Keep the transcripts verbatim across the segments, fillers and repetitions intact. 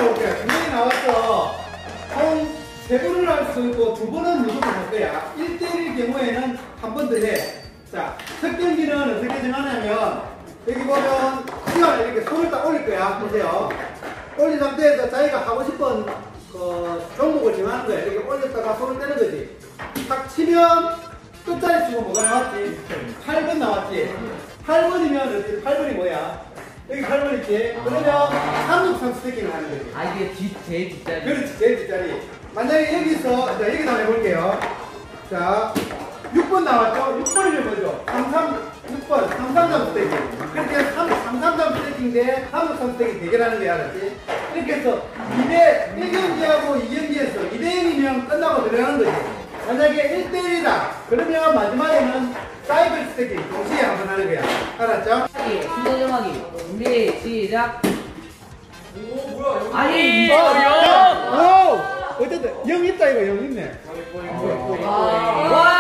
나올게요. 두 명이 나왔어. 총 세 번을 할 수 있고 두 번은 무조건 할 거야. 일 대 일일 경우에는 한 번 더 해. 자, 첫 경기는 어떻게 정하냐면 여기 보면 시간을 이렇게 손을 딱 올릴 거야. 보세요. 올린 상태에서 자기가 하고 싶은 그 종목을 정하는 거야. 이렇게 올렸다가 손을 떼는 거지. 딱 치면 끝자리 치고 뭐가 나왔지? 팔 번 나왔지? 팔 번이면 어디? 팔 번이 뭐야? 여기 팔 번 있지? 그러면 삼육삼 스태킹을 하는 거지. 아, 이게 뒷, 제일 뒷자리. 그렇지, 제일 뒷자리. 만약에 여기서, 자, 여기다 해볼게요. 자, 육 번 나왔죠? 육 번이면 뭐죠? 삼삼, 육 번, 삼삼삼 스태킹. 그렇게 삼삼삼 스태킹 대 삼육삼 스태킹 대결하는 거야, 알았지? 이렇게 해서 이 대 일 경기하고 이 경기에서 이 대 일이면 끝나고 들어가는 거지. 만약에 일 대 일이다. 그러면 마지막에는 사이클 스태킹 동시에 한번 하는 거야. 알았죠? 순서 정하기. 준비, 시작. 오 뭐야 여기. 아니, 어, 영! 야, 오! 어쨌든 영 있다 이거 영 있네. 와!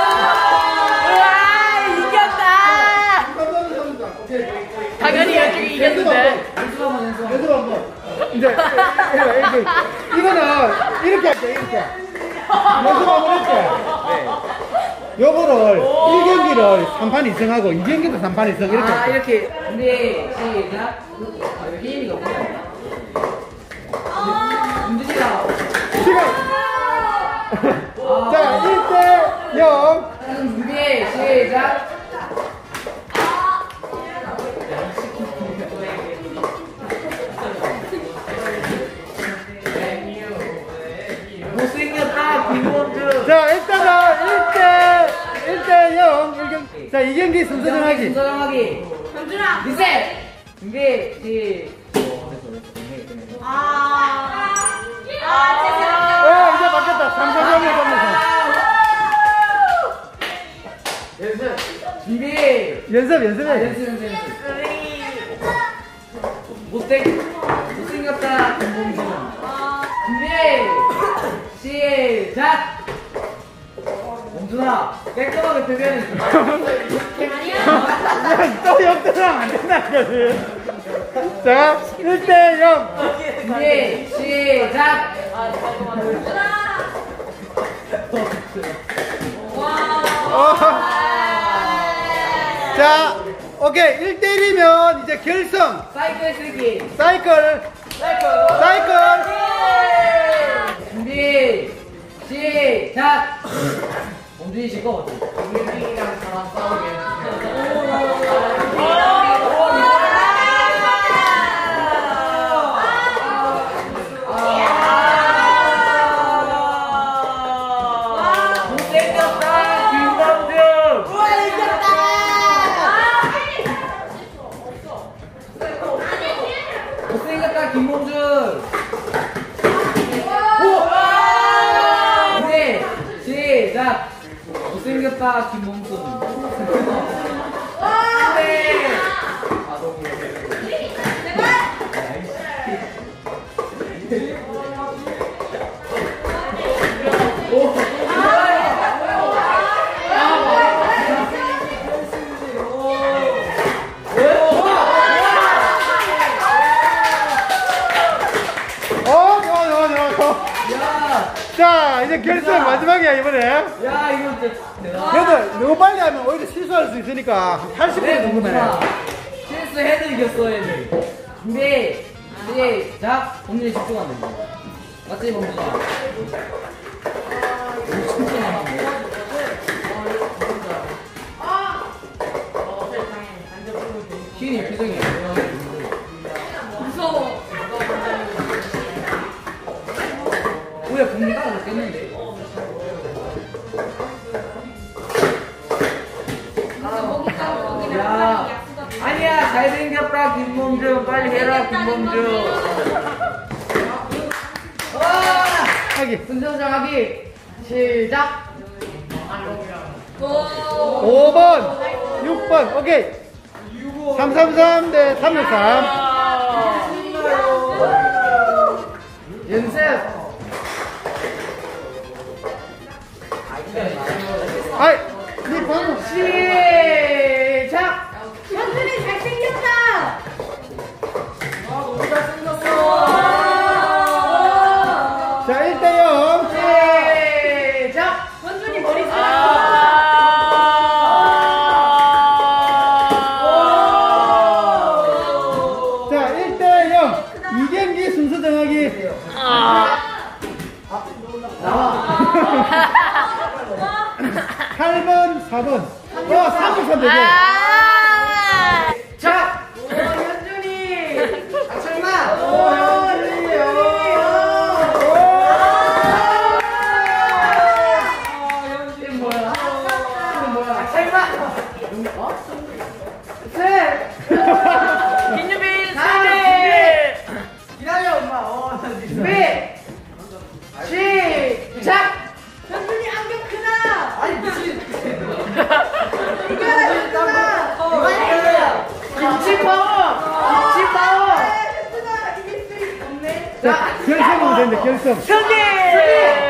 이겼다! 오케이. 당연히 여쪽이 이겼는데. 연습 한번, 연습 한번. 연습 한번. 이제 이렇게 이거는 이렇게 할게 이렇게. 연습 한번 할게. 요거를 일 경기를 삼 판 이승하고 이 경기도 삼 판 이승 이렇게. 아, 할게. 이렇게. 준비, 시작. 아, 여기 게임이가 없네. 움직이라. 시간. 자, 일 대 영. 준비, 시작. 못생겼다, 김범주. 자, 일단은 일 대 일 대 영. 일 경기. 자, 이 경기 순서 정하기. 순서 정하기. 현준아! 리셋! 준비, 시. 아. 어, 이제 바뀌었다. 삼성점을 보면서. 연습. 준비. 연습, 아, 연습해. 연습, 연습, 연습. 못생, 못생겼다, 김범주. 준비, 시작! 범준아, 깔끔하게 표현해. 야, 또 역대랑 안 된다거든. 자, 일 대 영. 준비, 시작! 어. 자, 오케이. 일 대 일이면 이제 결승. 사이클 쓰기. 사이클. 사이클. 사이클. 준비, 시작! 범준이 실거 같아. 김민이랑 저랑 싸우게. 못생겼다, 김범준! 우와, 이겼다! 못생겼다, 김범준! 준비, 시작! 못생겼다, 김범준! 네! 아, 너무 어, 좋아, 좋아, 좋아, 좋아. 야! 자, 이제 결승 마지막이야, 이번에. 야, 이거 진짜 대단하다. 그래도 너무 빨리 하면 오히려 실수할 수 있으니까 한 팔십 분 정도만 해. 실수해도 이겼어, 얘들. 준비, 시작! 범준이 집중하면 돼. 맞지, 범준아? 진짜 많았네. 희은이 표정이 무서워. 우리가 범준 따라잡겠는데? 야, 아니야, 잘생겼다, 김범준. 빨리 해라, 김범준. 와! 하기. 순서 정하기. 시작! 오 번, 육 번, 오케이. 삼삼삼 대 삼육삼. 연습! 아이, 네 방금. 시작! 현준이 잘생겼다! 아, 너무 잘생겼어! 결정하기. 팔 번, 사 번. 어, 삼 번 선택해. 아. 자, 오, 현준이. 아, 설마. 오, 현준이요. 현준이 뭐야? 뭐야? 설마. 어? 셋. 김유빈 하나, 승리. 기다려, 엄마. 어, 준비. 시작. 현준이 안경 크나? 아니 미친. 이겨라 현준아. 김치 파워. 김치 파워. 현준아 이길 수 없네. 자, 결승하면 된다, 결승. 승리.